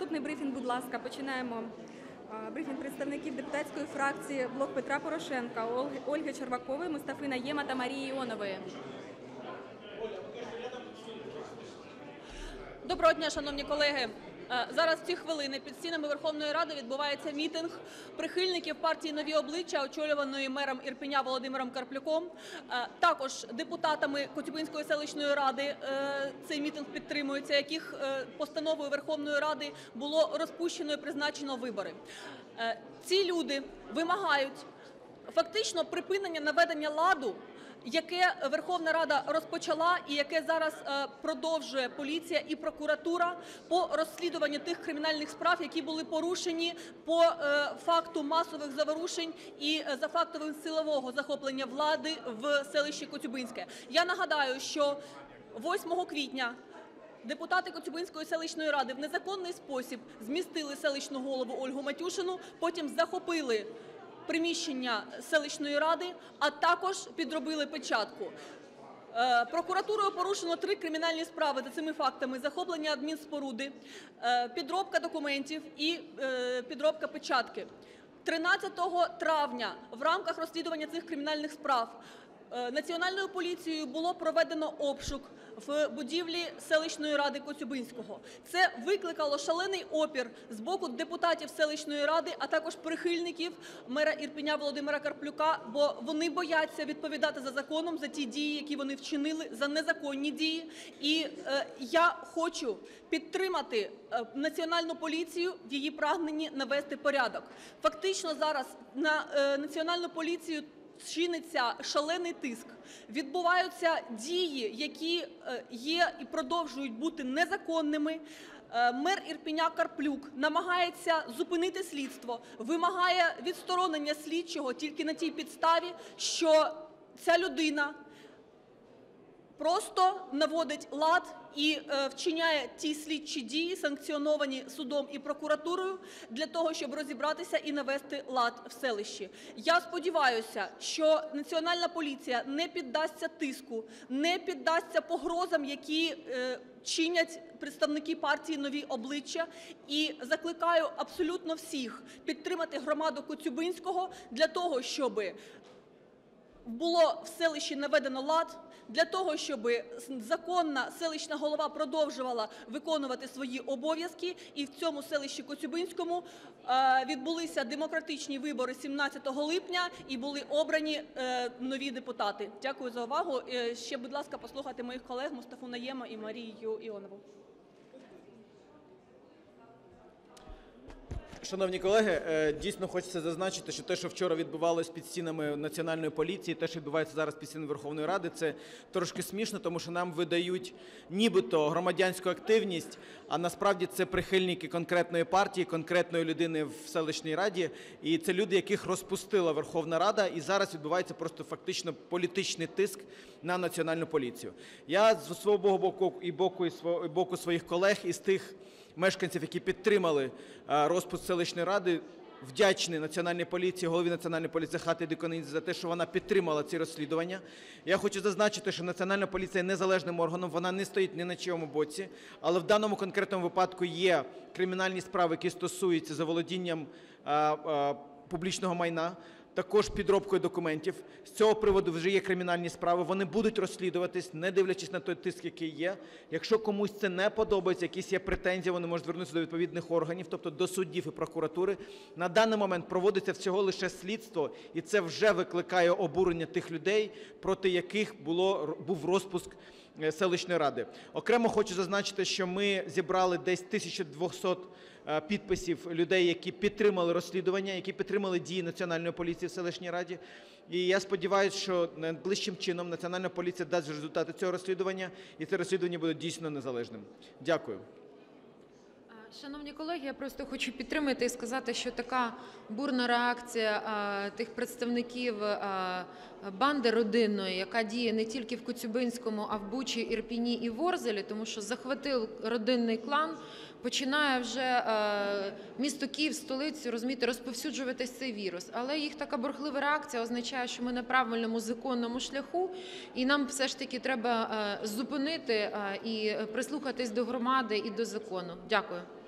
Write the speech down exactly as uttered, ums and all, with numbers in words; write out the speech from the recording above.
Наступний брифінг, будь ласка, починаємо. Брифінг представників депутатської фракції «Блок Петра Порошенка» Ольги Червакової, Мустафи Найєма та Марії Іонової. Доброго дня, шановні колеги. Зараз в ці хвилини під стінами Верховної Ради відбувається мітинг прихильників партії «Нові обличчя», очолюваної мером Ірпеня Володимиром Карплюком. Також депутатами Коцюбинської селищної ради цей мітинг підтримується, яких постановою Верховної Ради було розпущено і призначено вибори. Ці люди вимагають фактично припинення наведення ладу, яке Верховна Рада розпочала і яке зараз продовжує поліція і прокуратура по розслідуванню тих кримінальних справ, які були порушені по факту масових заворушень і за фактом силового захоплення влади в селищі Коцюбинське. Я нагадаю, що восьмого квітня депутати Коцюбинської селищної ради в незаконний спосіб змістили селищну голову Ольгу Матюшину, потім захопили приміщення селищної ради, а також підробили печатку. Прокуратурою порушено три кримінальні справи за цими фактами: захоплення адмінспоруди, підробка документів і підробка печатки. тринадцятого травня в рамках розслідування цих кримінальних справ Національною поліцією було проведено обшук в будівлі селищної ради Коцюбинського. Це викликало шалений опір з боку депутатів селищної ради, а також прихильників мера Ірпеня Володимира Карплюка, бо вони бояться відповідати за законом за ті дії, які вони вчинили, за незаконні дії. І е, я хочу підтримати е, Національну поліцію в її прагненні навести порядок. Фактично зараз на е, Національну поліцію чиниться шалений тиск, відбуваються дії, які є і продовжують бути незаконними. Мер Ірпеня Карплюк намагається зупинити слідство, вимагає відсторонення слідчого тільки на тій підставі, що ця людина просто наводить лад і е, вчиняє ті слідчі дії, санкціоновані судом і прокуратурою, для того, щоб розібратися і навести лад в селищі. Я сподіваюся, що Національна поліція не піддасться тиску, не піддасться погрозам, які е, чинять представники партії «Нові обличчя», і закликаю абсолютно всіх підтримати громаду Коцюбинського для того, щоб було в селищі наведено лад, для того, щоб законна селищна голова продовжувала виконувати свої обов'язки, і в цьому селищі Коцюбинському відбулися демократичні вибори сімнадцятого липня і були обрані нові депутати. Дякую за увагу. Ще, будь ласка, послухайте моїх колег Мустафу Найєма і Марію Іонову. Шановні колеги, дійсно хочеться зазначити, що те, що вчора відбувалося під стінами Національної поліції, те, що відбувається зараз під стінами Верховної Ради, це трошки смішно, тому що нам видають нібито громадянську активність, а насправді це прихильники конкретної партії, конкретної людини в селищній раді, і це люди, яких розпустила Верховна Рада, і зараз відбувається просто фактично політичний тиск на Національну поліцію. Я з свого боку і боку, і боку своїх колег, із тих мешканців, які підтримали розпуск селищної ради, вдячний Національній поліції, голові Національної поліції Захарії Дикониці за те, що вона підтримала ці розслідування. Я хочу зазначити, що Національна поліція є незалежним органом, вона не стоїть ні на чийому боці, але в даному конкретному випадку є кримінальні справи, які стосуються заволодінням публічного майна, також підробкою документів. З цього приводу вже є кримінальні справи, вони будуть розслідуватись, не дивлячись на той тиск, який є. Якщо комусь це не подобається, якісь є претензії, вони можуть звернутися до відповідних органів, тобто до суддів і прокуратури. На даний момент проводиться всього лише слідство, і це вже викликає обурення тих людей, проти яких було, був розпуск селищної ради. Окремо хочу зазначити, що ми зібрали десь тисячу двісті підписів людей, які підтримали розслідування, які підтримали дії Національної поліції в селищній раді. І я сподіваюся, що найближчим чином Національна поліція дасть результати цього розслідування, і це розслідування буде дійсно незалежним. Дякую. Шановні колеги, я просто хочу підтримати і сказати, що така бурна реакція а, тих представників а, банди родинної, яка діє не тільки в Коцюбинському, а в Бучі, Ірпені і Ворзелі, тому що захватив родинний клан, починає вже а, місто Київ, столицю, розумієте, розповсюджуватись цей вірус. Але їх така бурхлива реакція означає, що ми на правильному законному шляху, і нам все ж таки треба а, зупинити а, і прислухатись до громади і до закону. Дякую.